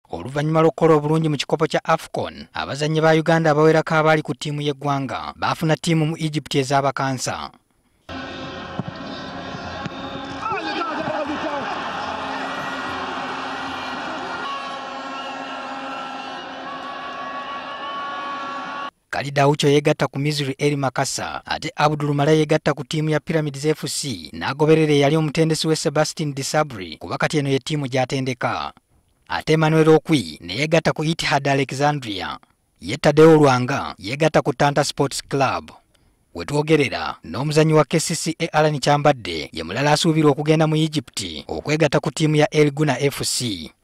Oluvannyuma lw'okukola obulungi mu kikopo kya AFCON, abazannyi ba Uganda abawerako abaali ku ttiimu y'eggwanga baafuna ttiimu mu Egypt ez'abakansa. Kalida Ucho yegatta ku Misiri eri Makasa, ate Abdul Mala yegatta ku ttiimu ya Pyramids FC n'agoberera eyali omutendesi we Sebastian Disabri kuba kati eno ye ttiimu gy'atendeka. Ate Emmanuel Okwi ne yegatta ku Etihad Alexandria. Ye Tadeo Lwanga yegatta ku Tanta Sports Club. Wetwogerera n'omuzannyi wa KCCA Allan Kyambadde ye mulala asuubirwa okugenda mu Egypt okwegatta ku ttiimu ya gouna FC.